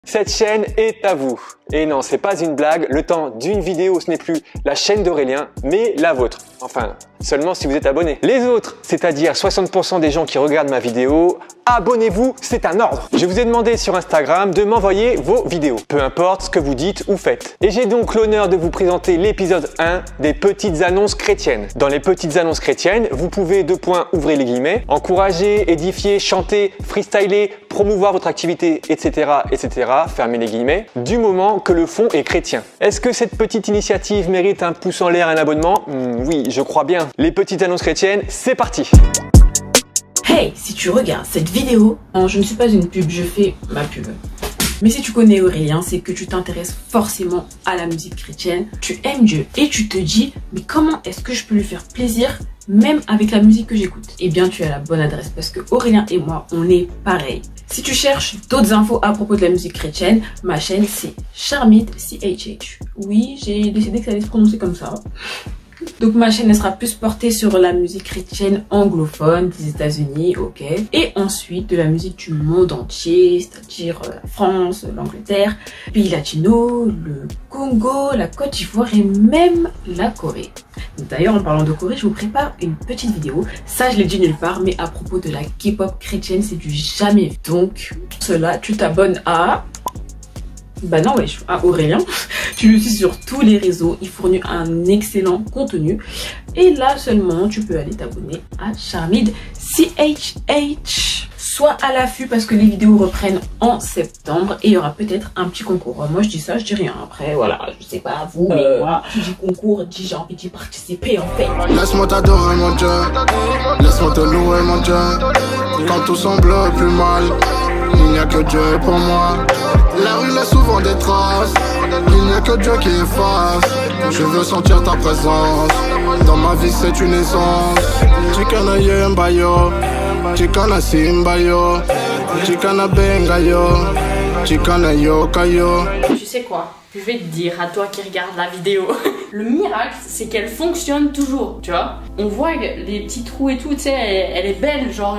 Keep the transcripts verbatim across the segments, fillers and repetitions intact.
Cette chaîne est à vous. Et non, c'est pas une blague, le temps d'une vidéo, ce n'est plus la chaîne d'Aurélien, mais la vôtre. Enfin, seulement si vous êtes abonné. Les autres, c'est-à-dire soixante pour cent des gens qui regardent ma vidéo, abonnez-vous, c'est un ordre. Je vous ai demandé sur Instagram de m'envoyer vos vidéos, peu importe ce que vous dites ou faites. Et j'ai donc l'honneur de vous présenter l'épisode un des petites annonces chrétiennes. Dans les petites annonces chrétiennes, vous pouvez, deux points, ouvrez les guillemets, encourager, édifier, chanter, freestyler, promouvoir votre activité, et cetera, et cetera, fermez les guillemets, du moment que le fond est chrétien. Est-ce que cette petite initiative mérite un pouce en l'air, un abonnement? mmh, Oui, je crois bien. Les petites annonces chrétiennes, c'est parti! Hey, si tu regardes cette vidéo, non, je ne suis pas une pub, je fais ma pub. Mais si tu connais Aurélien, c'est que tu t'intéresses forcément à la musique chrétienne, tu aimes Dieu et tu te dis, mais comment est-ce que je peux lui faire plaisir même avec la musique que j'écoute? Eh bien, tu as la bonne adresse parce que Aurélien et moi, on est pareil. Si tu cherches d'autres infos à propos de la musique chrétienne, ma chaîne c'est Charmid C H H. Oui, j'ai décidé que ça allait se prononcer comme ça. Donc ma chaîne elle sera plus portée sur la musique chrétienne anglophone des États-Unis, ok. Et ensuite de la musique du monde entier, c'est-à-dire euh, la France, l'Angleterre, pays latino, le Congo, la Côte d'Ivoire et même la Corée. D'ailleurs en parlant de Corée, je vous prépare une petite vidéo. Ça je l'ai dit nulle part, mais à propos de la K-pop chrétienne, c'est du jamais vu. Donc pour cela, tu t'abonnes à... Bah non, ouais, à Aurélien. Tu le suis sur tous les réseaux. Il fournit un excellent contenu. Et là seulement, tu peux aller t'abonner à Charmid C H H. Sois à l'affût parce que les vidéos reprennent en septembre et il y aura peut-être un petit concours. Moi, je dis ça, je dis rien. Après, voilà, je sais pas vous, mais euh... moi, qui dis concours, dis j'ai envie d'y participer en fait. Laisse-moi t'adorer mon Dieu, laisse-moi te louer mon Dieu. Quand tout semble plus mal, il n'y a que Dieu pour moi. La rue laisse souvent des traces, il n'y a que Dieu qui efface. Je veux sentir ta présence, dans ma vie c'est une essence. Chikana yembayo, chikana simbayo, chikana bengayo, chikana yokayo. Tu sais quoi? Je vais te dire à toi qui regarde la vidéo. Le miracle, c'est qu'elle fonctionne toujours, tu vois. On voit les petits trous et tout, tu sais, elle, elle est belle, genre...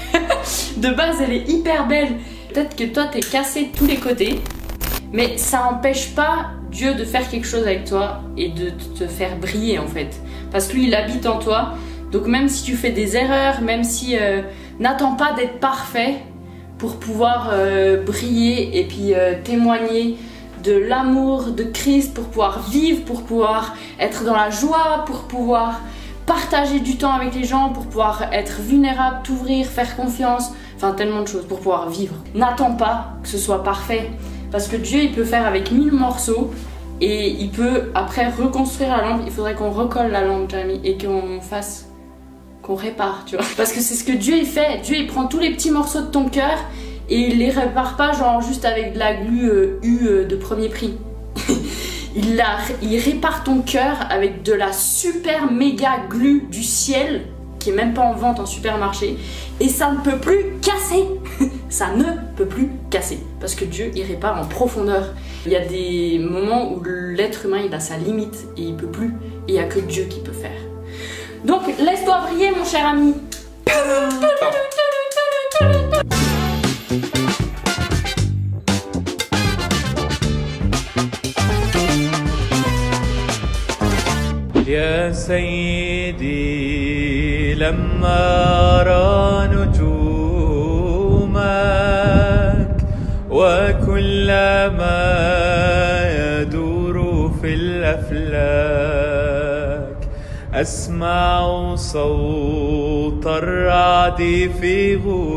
de base, elle est hyper belle. Peut-être que toi, t'es cassé de tous les côtés, mais ça n'empêche pas Dieu de faire quelque chose avec toi et de te faire briller, en fait. Parce que lui, il habite en toi. Donc même si tu fais des erreurs, même si... Euh, n'attends pas d'être parfait pour pouvoir euh, briller et puis euh, témoigner de l'amour de Christ, pour pouvoir vivre, pour pouvoir être dans la joie, pour pouvoir partager du temps avec les gens, pour pouvoir être vulnérable, t'ouvrir, faire confiance, enfin tellement de choses pour pouvoir vivre. N'attends pas que ce soit parfait, parce que Dieu il peut faire avec mille morceaux et il peut après reconstruire la lampe. Il faudrait qu'on recolle la lampe, Jamie, et qu'on fasse, qu'on répare, tu vois. Parce que c'est ce que Dieu il fait. Dieu il prend tous les petits morceaux de ton cœur et il les répare pas genre juste avec de la glu euh, U euh, de premier prix. il, la, il répare ton cœur avec de la super méga glu du ciel qui est même pas en vente en supermarché et ça ne peut plus casser. Ça ne peut plus casser parce que Dieu il répare en profondeur. Il y a des moments où l'être humain il a sa limite et il peut plus et il n'y a que Dieu qui peut faire. Donc laisse-toi briller mon cher ami. يا سيدي لما أرى نجومك وكلما يدور في الأفلاك أسمع صوت الرعد في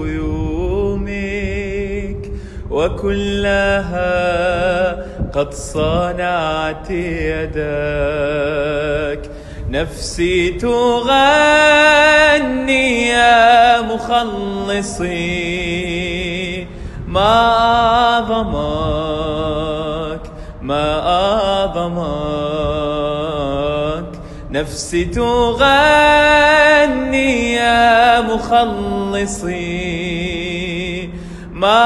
غيومك وكلها قد صنعت يدك نفسي تغني يا مخلصي ما أعظمك ما أعظمك نفسي تغني يا مخلصي ما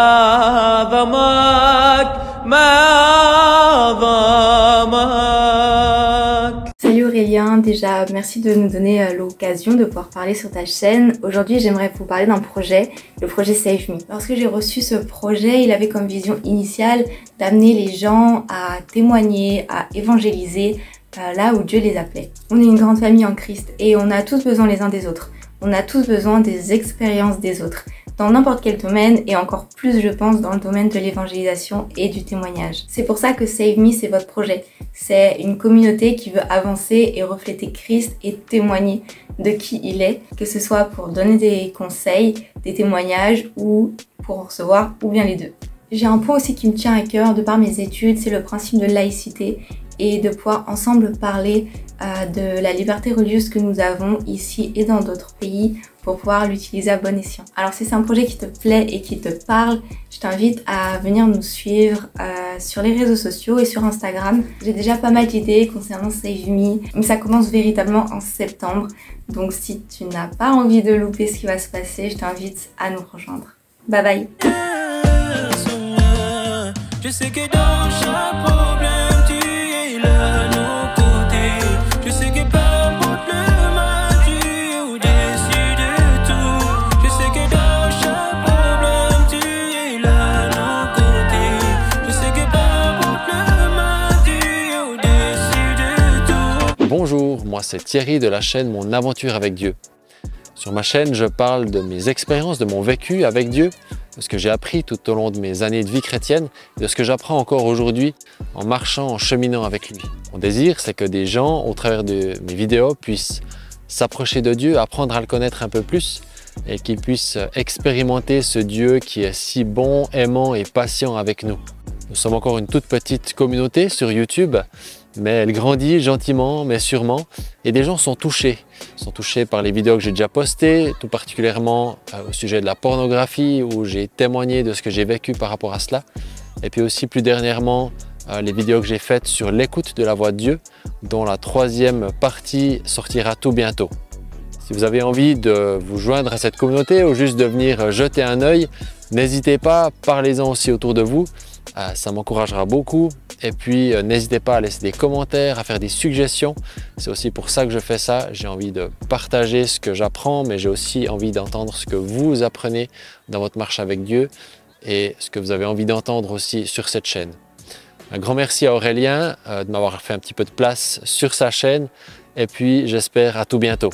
أعظمك ما أعظمك. Salut Aurélien, Crépin, déjà merci de nous donner l'occasion de pouvoir parler sur ta chaîne. Aujourd'hui j'aimerais vous parler d'un projet, le projet Save Me. Lorsque j'ai reçu ce projet, il avait comme vision initiale d'amener les gens à témoigner, à évangéliser là où Dieu les appelait. On est une grande famille en Christ et on a tous besoin les uns des autres. On a tous besoin des expériences des autres, dans n'importe quel domaine et encore plus je pense dans le domaine de l'évangélisation et du témoignage. C'est pour ça que Save Me c'est votre projet. C'est une communauté qui veut avancer et refléter Christ et témoigner de qui il est, que ce soit pour donner des conseils, des témoignages ou pour en recevoir ou bien les deux. J'ai un point aussi qui me tient à cœur de par mes études, c'est le principe de laïcité et de pouvoir ensemble parler euh, de la liberté religieuse que nous avons ici et dans d'autres pays pour pouvoir l'utiliser à bon escient. Alors si c'est un projet qui te plaît et qui te parle, je t'invite à venir nous suivre euh, sur les réseaux sociaux et sur Instagram. J'ai déjà pas mal d'idées concernant Save Me, mais ça commence véritablement en septembre. Donc si tu n'as pas envie de louper ce qui va se passer, je t'invite à nous rejoindre. Bye bye. Je sais que dans chaque problème tu es là de nos côtés. Je sais que peu importe le mal, tu es au-dessus de tout. Je sais que dans chaque problème tu es là de nos côtés. Je sais que peu importe le mal, tu es au-dessus de tout. Bonjour, moi c'est Thierry de la chaîne Mon Aventure avec Dieu. Sur ma chaîne, je parle de mes expériences, de mon vécu avec Dieu, de ce que j'ai appris tout au long de mes années de vie chrétienne et de ce que j'apprends encore aujourd'hui en marchant, en cheminant avec lui. Mon désir, c'est que des gens, au travers de mes vidéos, puissent s'approcher de Dieu, apprendre à le connaître un peu plus et qu'ils puissent expérimenter ce Dieu qui est si bon, aimant et patient avec nous. Nous sommes encore une toute petite communauté sur YouTube, mais elle grandit gentiment, mais sûrement, et des gens sont touchés. Ils sont touchés par les vidéos que j'ai déjà postées, tout particulièrement euh, au sujet de la pornographie, où j'ai témoigné de ce que j'ai vécu par rapport à cela. Et puis aussi plus dernièrement, euh, les vidéos que j'ai faites sur l'écoute de la voix de Dieu, dont la troisième partie sortira tout bientôt. Si vous avez envie de vous joindre à cette communauté ou juste de venir jeter un œil, n'hésitez pas, parlez-en aussi autour de vous. Euh, ça m'encouragera beaucoup et puis euh, n'hésitez pas à laisser des commentaires, à faire des suggestions. C'est aussi pour ça que je fais ça. J'ai envie de partager ce que j'apprends, mais j'ai aussi envie d'entendre ce que vous apprenez dans votre marche avec Dieu et ce que vous avez envie d'entendre aussi sur cette chaîne. Un grand merci à Aurélien euh, de m'avoir fait un petit peu de place sur sa chaîne et puis j'espère à tout bientôt.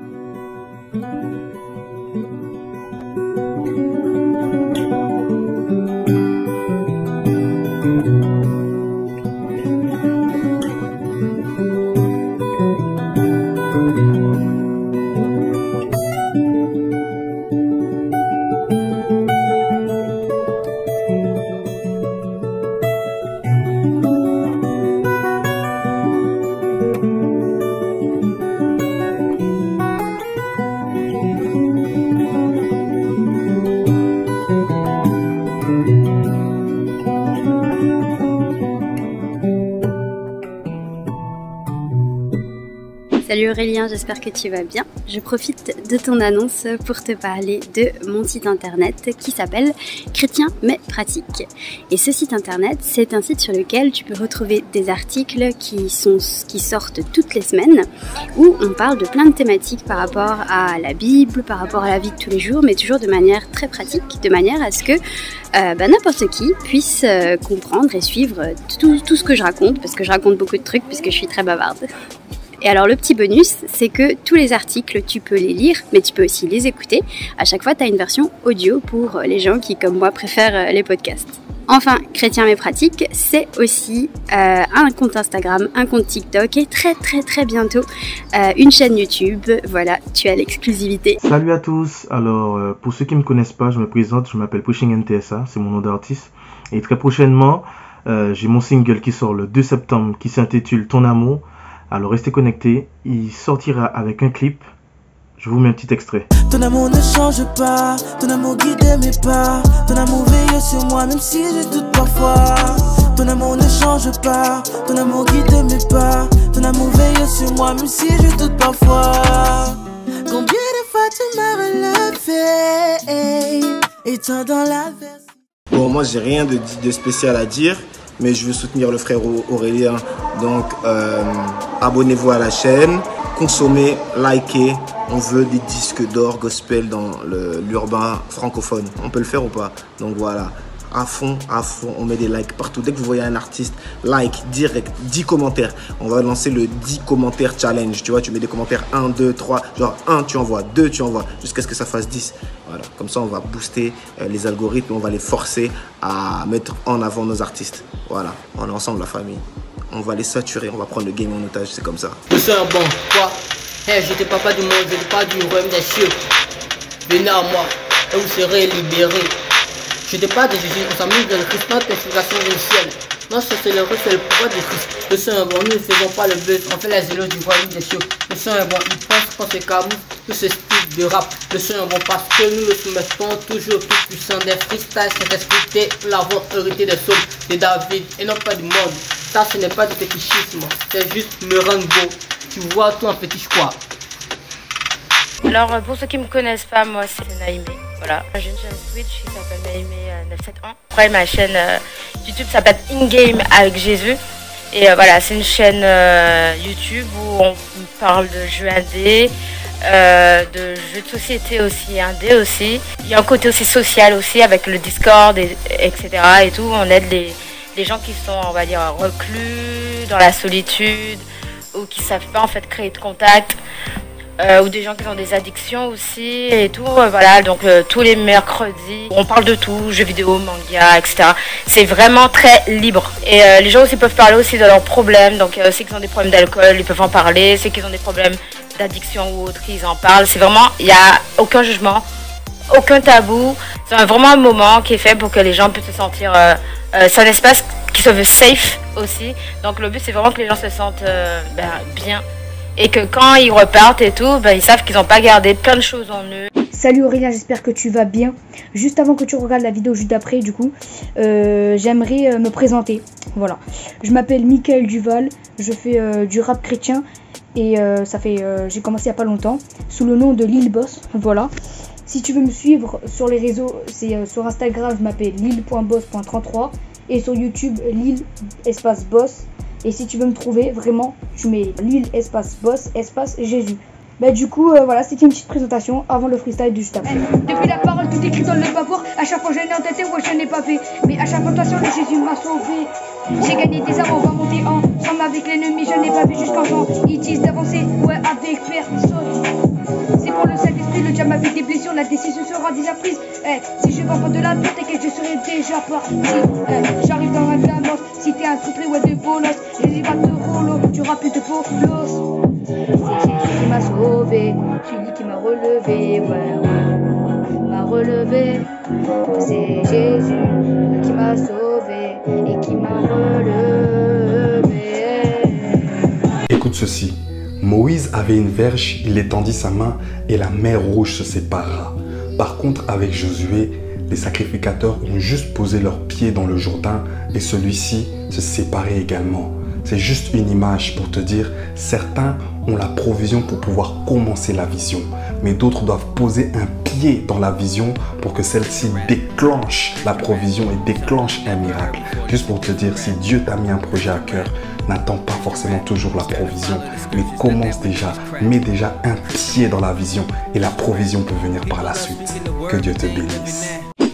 Salut Aurélien, j'espère que tu vas bien. Je profite de ton annonce pour te parler de mon site internet qui s'appelle Chrétien mais pratique. Et ce site internet, c'est un site sur lequel tu peux retrouver des articles qui, sont, qui sortent toutes les semaines où on parle de plein de thématiques par rapport à la Bible, par rapport à la vie de tous les jours, mais toujours de manière très pratique, de manière à ce que euh, bah, n'importe qui puisse euh, comprendre et suivre tout, tout ce que je raconte, parce que je raconte beaucoup de trucs puisque je suis très bavarde. Et alors le petit bonus, c'est que tous les articles, tu peux les lire, mais tu peux aussi les écouter. À chaque fois, tu as une version audio pour les gens qui, comme moi, préfèrent les podcasts. Enfin, Chrétien mais pratique, c'est aussi euh, un compte Instagram, un compte TikTok et très très très bientôt euh, une chaîne YouTube. Voilà, tu as l'exclusivité. Salut à tous. Alors, euh, pour ceux qui ne me connaissent pas, je me présente, je m'appelle Pushing N T S A, c'est mon nom d'artiste. Et très prochainement, euh, j'ai mon single qui sort le deux septembre qui s'intitule Ton amour. Alors restez connectés, il sortira avec un clip. Je vous mets un petit extrait. Ton amour ne change pas, ton amour guide mes pas, ton amour veille sur moi même si je doute parfois. Ton amour ne change pas, ton amour guide mes pas, ton amour veille sur moi même si je doute parfois. Combien de fois tu m'as relevé, étant dans la verse. Bon, moi j'ai rien de, de spécial à dire. mais je veux soutenir le frère Aurélien. Donc euh, abonnez-vous à la chaîne, consommez, likez. On veut des disques d'or gospel dans l'urbain francophone. On peut le faire ou pas? Donc voilà, à fond, à fond, on met des likes partout. Dès que vous voyez un artiste, like, direct, dix commentaires. On va lancer le dix commentaires challenge. Tu vois, tu mets des commentaires un, deux, trois. Genre un, tu envoies, deux, tu envoies, jusqu'à ce que ça fasse dix. Voilà, comme ça, on va booster euh, les algorithmes. On va les forcer à mettre en avant nos artistes. Voilà, on est ensemble, la famille. On va les saturer, on va prendre le game en otage, c'est comme ça. Je suis un bon, quoi? Hey, je n'étais pas du monde, je n'étais pas du royaume des cieux. Venez à moi, et vous serez libérés. Je n'étais pas de Jésus, on s'amuse dans le Christ, notre explication du ciel. Non, c'est le reste, c'est le pouvoir de Christ. Le sang est bon, nous ne faisons pas le buzz, on fait les éloges du royaume des cieux. Le sang est bon, il pense qu'on se camoufle, tout ce style de rap. Le sang est bon parce que nous le soumettons toujours tout puissant des freestyles, cet esprit, nous l'avons hérité des psaumes de David et non pas du monde. Ça, ce n'est pas du fétichisme, c'est juste me rendre beau. Tu vois tout en fétiche quoi. Alors pour ceux qui me connaissent pas, moi c'est Naïmé. Voilà, j'ai une chaîne Twitch qui s'appelle Naïmé neuf cent soixante-onze. Après ma chaîne euh, YouTube s'appelle In-Game avec Jésus. Et euh, voilà, c'est une chaîne euh, YouTube où on parle de jeux indés, euh, de jeux de société aussi, indés aussi. Il y a un côté aussi social aussi avec le Discord, et, etc. et tout. On aide les, les gens qui sont, on va dire, reclus, dans la solitude, ou qui ne savent pas en fait créer de contact, euh, ou des gens qui ont des addictions aussi et tout. Euh, voilà, donc euh, tous les mercredis, on parle de tout, jeux vidéo, manga, et cetera. C'est vraiment très libre. Et euh, les gens aussi peuvent parler aussi de leurs problèmes. Donc euh, ceux qui ont des problèmes d'alcool, ils peuvent en parler. Ceux qui ont des problèmes d'addiction ou autres, ils en parlent. C'est vraiment, il n'y a aucun jugement, aucun tabou. C'est vraiment un moment qui est fait pour que les gens puissent se sentir... Euh, euh, c'est un espace qui se veut safe aussi. Donc le but c'est vraiment que les gens se sentent euh, ben, bien. Et que quand ils repartent et tout, ben, ils savent qu'ils n'ont pas gardé plein de choses en eux. Salut Aurélien, j'espère que tu vas bien. Juste avant que tu regardes la vidéo juste après, du coup, euh, j'aimerais euh, me présenter. Voilà. Je m'appelle Mickaël Duval, je fais euh, du rap chrétien. Et euh, ça fait, euh, j'ai commencé il n'y a pas longtemps, sous le nom de Lil Boss. Voilà. Si tu veux me suivre sur les réseaux, c'est euh, sur Instagram, je m'appelle lil point boss point trente-trois. Et sur YouTube, Lil espace boss. Et si tu veux me trouver, vraiment, tu mets Lil espace boss espace Jésus. Bah du coup, euh, voilà, c'était une petite présentation avant le freestyle de juste après. Depuis la parole, tout écrit dans le bavoir. À chaque fois, je n'ai entêté, ouais, je n'ai pas fait. Mais à chaque fois, attention, le Jésus m'a sauvé. J'ai gagné des armes, on va monter en somme avec l'ennemi. Je n'ai pas vu jusqu'en temps. Ils disent d'avancer, ouais, avec personne. C'est pour le Saint-Esprit, le diable avec des blessures. La décision sera déjà prise. Eh, si je vends pas de la tête, t'inquiète, je serai déjà parti. Eh, j'arrive dans un glamour. Si t'es un truc ouais, de bolos, Jésus va te rouler. Tu auras plus de bolos. C'est Jésus qui m'a sauvé, celui qui m'a relevé, ouais, ouais, m'a relevé. C'est Jésus qui m'a sauvé et qui m'a relevé. Écoute ceci, Moïse avait une verge, il étendit sa main et la mer rouge se sépara. Par contre, avec Josué, les sacrificateurs ont juste posé leurs pieds dans le Jourdain et celui-ci se séparait également. C'est juste une image pour te dire, certains ont la provision pour pouvoir commencer la vision, mais d'autres doivent poser un pied dans la vision pour que celle-ci déclenche la provision et déclenche un miracle. Juste pour te dire, si Dieu t'a mis un projet à cœur, n'attends pas forcément toujours la provision, mais commence déjà, mets déjà un pied dans la vision et la provision peut venir par la suite. Que Dieu te bénisse.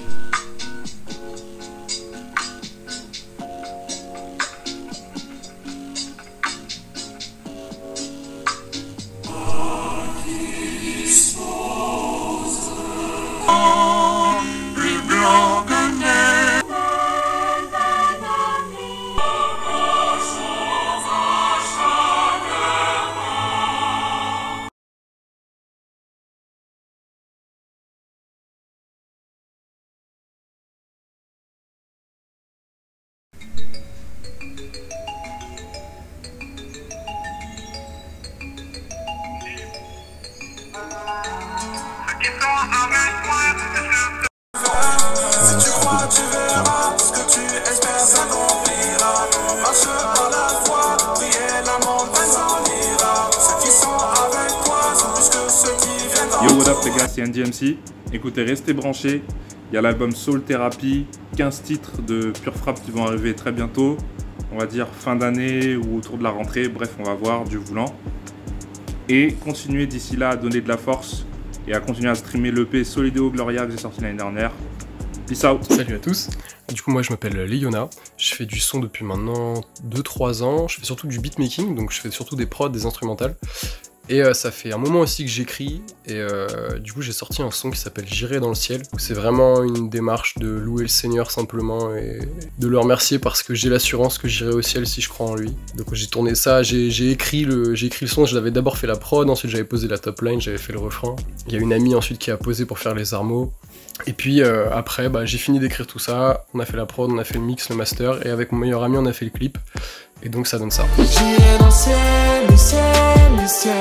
Si tu crois, tu verras. Ce que tu espères s'accomplira. Marche à la foi, priez la montagne s'en ira. Ceux qui sont avec toi sont plus que ceux qui viennent. Yo, what up les gars, c'est N D M C. Écoutez, restez branchés. Il y a l'album Soul Therapy, quinze titres de pure frappe qui vont arriver très bientôt. On va dire fin d'année ou autour de la rentrée, bref, on va voir, Dieu voulant. Et continuer d'ici là à donner de la force et à continuer à streamer l'E P Solideo Gloria que j'ai sorti l'année dernière. Peace out. Salut à tous. Du coup moi je m'appelle Léona, je fais du son depuis maintenant deux trois ans, je fais surtout du beatmaking, donc je fais surtout des prods, des instrumentales. Et euh, ça fait un moment aussi que j'écris, et euh, du coup j'ai sorti un son qui s'appelle J'irai dans le ciel, où c'est vraiment une démarche de louer le Seigneur simplement et de le remercier parce que j'ai l'assurance que j'irai au ciel si je crois en lui. Donc j'ai tourné ça, j'ai écrit, le, écrit le son, j'avais d'abord fait la prod, ensuite j'avais posé la top line, j'avais fait le refrain. Il y a une amie ensuite qui a posé pour faire les armeaux. Et puis euh, après bah, j'ai fini d'écrire tout ça, on a fait la prod, on a fait le mix, le master, et avec mon meilleur ami on a fait le clip. Et donc ça donne ça. J'irai dans le ciel, le ciel, le ciel.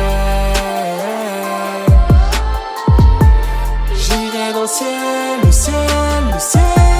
J'irai dans le ciel, le ciel, le ciel.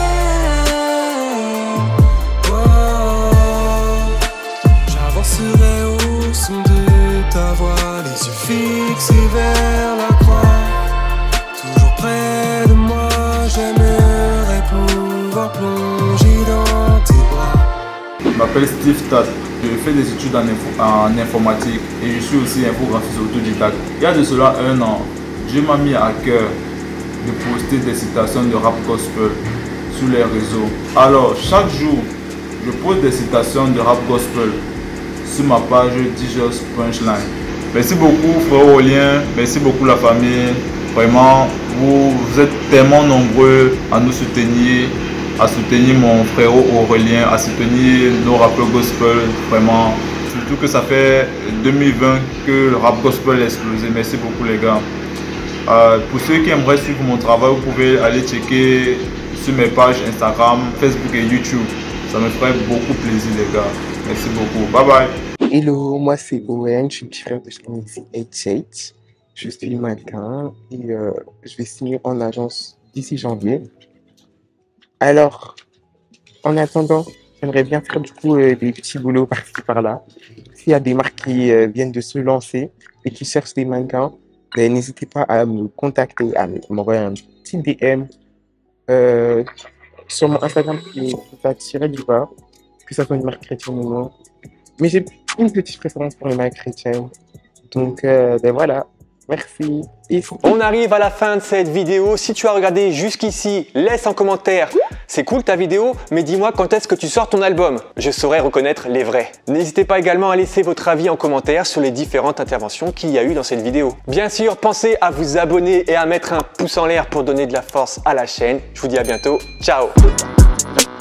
Oh. J'avancerai au son de ta voix, les yeux fixés vers la croix. Toujours près de moi, j'aimerais pouvoir plonger dans tes bras. Je m'appelle Steve Tat, je fais des études en, info, en informatique et je suis aussi infographiste autodidacte. Il y a de cela un an, je m'ai mis à cœur de poster des citations de rap gospel sur les réseaux. Alors chaque jour, je pose des citations de rap gospel sur ma page D J's Punchline. Merci beaucoup frère Aurélien, merci beaucoup la famille. Vraiment, vous, vous êtes tellement nombreux à nous soutenir, à soutenir mon frère Aurélien, à soutenir nos rappeurs gospel, vraiment. Surtout que ça fait deux mille vingt que le rap gospel a explosé. Merci beaucoup les gars. Euh, pour ceux qui aimeraient suivre mon travail, vous pouvez aller checker sur mes pages Instagram, Facebook et YouTube. Ça me ferait beaucoup plaisir les gars. Merci beaucoup. Bye bye. Hello, moi c'est Owen, je suis le petit frère de Shanixi eighty-eight. Je suis mannequin et euh, je vais signer en agence d'ici janvier. Alors, en attendant, j'aimerais bien faire du coup euh, des petits boulots par-ci par-là. S'il y a des marques qui euh, viennent de se lancer et qui cherchent des mannequins, ben, n'hésitez pas à me contacter, à m'envoyer un petit D M euh, sur mon Instagram qui est tiré du bas, que ça soit une marque chrétienne ou non. Mais j'ai une petite préférence pour les marques chrétiennes. Donc, euh, ben voilà. Merci. On arrive à la fin de cette vidéo. Si tu as regardé jusqu'ici, laisse un commentaire. C'est cool ta vidéo, mais dis-moi quand est-ce que tu sors ton album. Je saurai reconnaître les vrais. N'hésitez pas également à laisser votre avis en commentaire sur les différentes interventions qu'il y a eu dans cette vidéo. Bien sûr, pensez à vous abonner et à mettre un pouce en l'air pour donner de la force à la chaîne. Je vous dis à bientôt. Ciao.